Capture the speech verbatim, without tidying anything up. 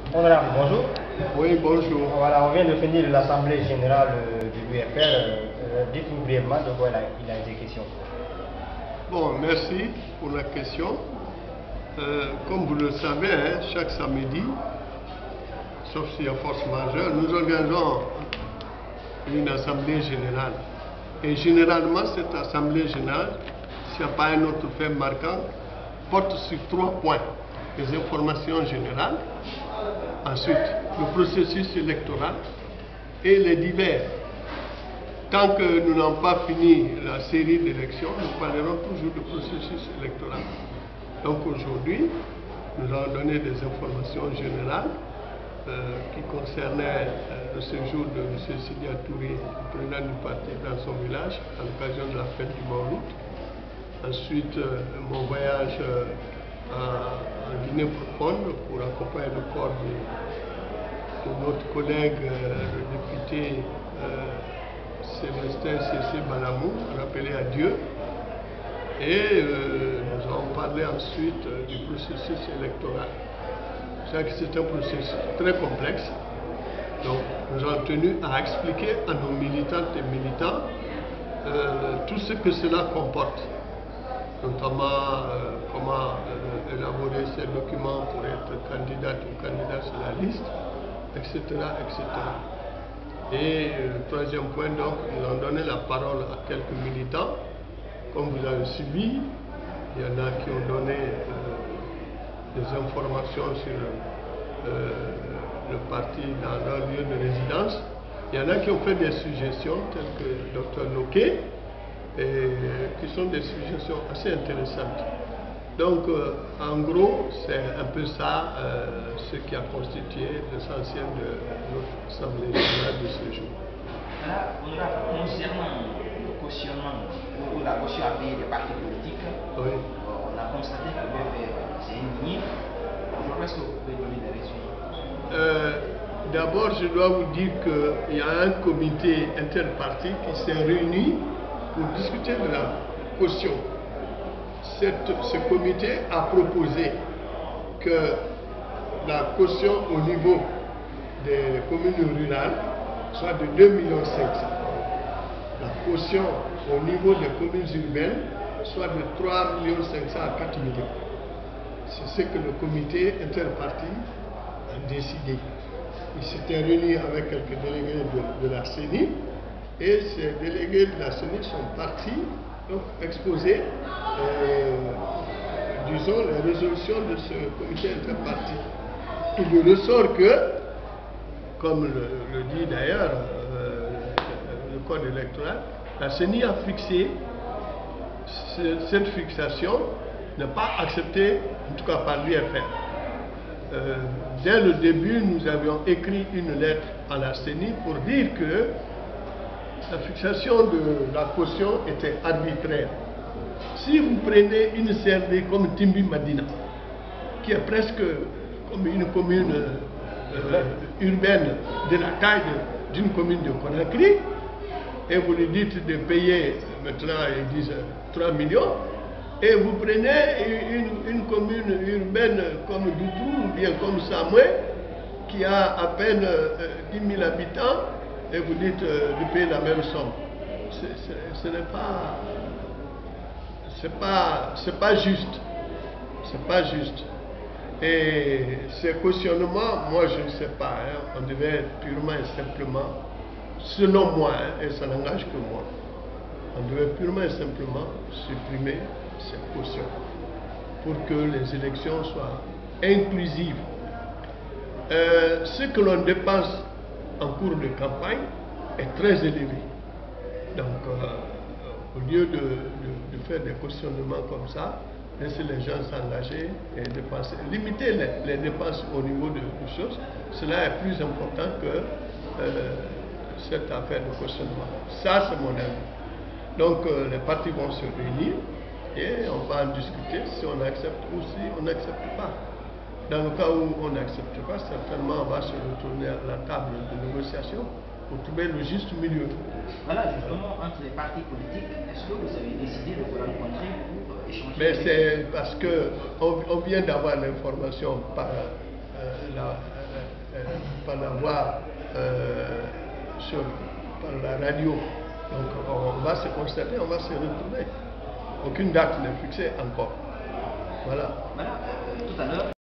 Honorable, bonjour. Oui, bonjour. Voilà, on vient de finir l'Assemblée générale euh, du U F R. Euh, Dites-nous brièvement de quoi il a, il a été question. Bon, merci pour la question. Euh, comme vous le savez, hein, chaque samedi, sauf s'il y a force majeure, nous organisons une Assemblée générale. Et généralement, cette Assemblée générale, s'il n'y a pas un autre fait marquant, porte sur trois points. Les informations générales, ensuite le processus électoral et les divers. Tant que nous n'avons pas fini la série d'élections, nous parlerons toujours du processus électoral. Donc aujourd'hui, nous allons donner des informations générales euh, qui concernaient euh, le séjour de M. Sidia Touré, président du parti, dans son village, à l'occasion de la fête du Mawlud. Ensuite, euh, mon voyage euh, en Guinée profonde pour accompagner le corps de, de notre collègue, euh, le député euh, Célestin Cessé Balamou, rappelé à Dieu. Et euh, nous allons parler ensuite euh, du processus électoral. C'est un processus très complexe. Donc, nous avons tenu à expliquer à nos militantes et militants euh, tout ce que cela comporte, notamment euh, comment euh, élaborer ces documents pour être candidate ou candidat sur la liste, et cetera, et cetera. Et euh, le troisième point, donc, nous allons donné la parole à quelques militants. Comme vous avez suivi, il y en a qui ont donné euh, des informations sur euh, le parti dans leur lieu de résidence. Il y en a qui ont fait des suggestions, telles que le docteur Noké, et qui sont des suggestions assez intéressantes. Donc, euh, en gros, c'est un peu ça euh, ce qui a constitué l'essentiel de notre Assemblée générale de ce jour. Là, concernant le cautionnement ou la caution à payer des partis politiques, oui. on a constaté que l'U F R s'est indigné. Aujourd'hui, est-ce que vous pouvez donner des raisons? euh, D'abord, je dois vous dire qu'il y a un comité interparti qui s'est réuni pour discuter de la caution. Cette, ce comité a proposé que la caution au niveau des communes rurales soit de deux virgule cinq millions. La caution au niveau des communes urbaines soit de trois virgule cinq millions à quatre millions. C'est ce que le comité interparti a décidé. Il s'était réuni avec quelques délégués de, de la C E N I et ces délégués de la C E N I sont partis donc, exposer euh, disons, les résolutions de ce comité interparti. Il lui ressort que, comme le, le dit d'ailleurs euh, le code électoral, la C E N I a fixé ce, cette fixation n'est pas acceptée, en tout cas par l'U F R. Euh, dès le début, nous avions écrit une lettre à la C E N I pour dire que la fixation de la caution était arbitraire. Si vous prenez une C R D comme Timbi Madina, qui est presque comme une commune euh, urbaine de la taille d'une commune de Conakry, et vous lui dites de payer, maintenant ils disent trois millions, et vous prenez une, une commune urbaine comme Doudou ou bien comme Samoué, qui a à peine euh, dix mille habitants, et vous dites euh, de payer la même somme. C est, c est, ce n'est pas, c'est pas, c'est pas juste. C'est pas juste. Et ces cautionnements, moi je ne sais pas, hein, on devait purement et simplement, selon moi, hein, et ça n'engage que moi, on devait purement et simplement supprimer ces cautions pour que les élections soient inclusives. Euh, ce que l'on dépense en cours de campagne est très élevé. Donc, euh, au lieu de, de, de faire des cautionnements comme ça, laisser les gens s'engager et dépenser, limiter les, les dépenses au niveau de, de choses, cela est plus important que euh, cette affaire de cautionnement. Ça, c'est mon avis. Donc, euh, les partis vont se réunir et on va en discuter si on accepte ou si on n'accepte pas. Dans le cas où on n'accepte pas, certainement on va se retourner à la table de négociation pour trouver le juste milieu. Voilà, justement, entre les partis politiques, est-ce que vous avez décidé de vous rencontrer pour échanger? Mais c'est parce qu'on on vient d'avoir l'information par euh, la la, euh, euh, par la voie, euh, sur, par la radio. Donc on va se constater, on va se retrouver. Aucune date n'est fixée encore. Voilà. Voilà, tout à l'heure.